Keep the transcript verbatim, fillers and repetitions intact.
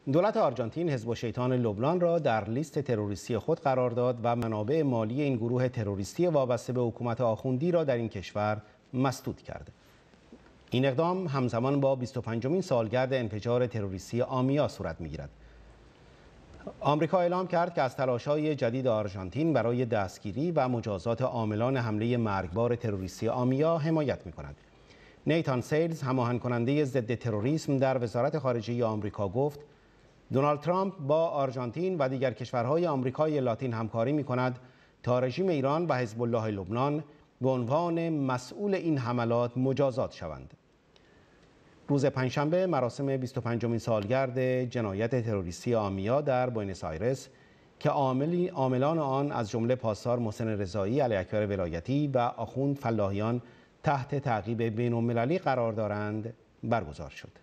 دولت آرژانتین حزب الشیطان لبنان را در لیست تروریستی خود قرار داد و منابع مالی این گروه تروریستی وابسته به حکومت آخوندی را در این کشور مسدود کرده. این اقدام همزمان با بیست و پنجمین سالگرد انفجار تروریستی آمیا صورت می‌گیرد. آمریکا اعلام کرد که از تلاش‌های جدید آرژانتین برای دستگیری و مجازات عاملان حمله مرگبار تروریستی آمیا حمایت می‌کند. نیتان سیلز، هماهنگ کننده ضد تروریسم در وزارت خارجه آمریکا، گفت دونالد ترامپ با آرژانتین و دیگر کشورهای آمریکای لاتین همکاری می‌کند تا رژیم ایران و حزب الله لبنان به عنوان مسئول این حملات مجازات شوند. روز پنجشنبه مراسم بیست و پنجمین سالگرد جنایت تروریستی آمیا در بوئنوس آیرس که عاملی عاملان آن از جمله پاسدار محسن رضایی، علی اکبر ولایتی و آخوند فلاحیان تحت تعقیب بین‌المللی قرار دارند برگزار شد.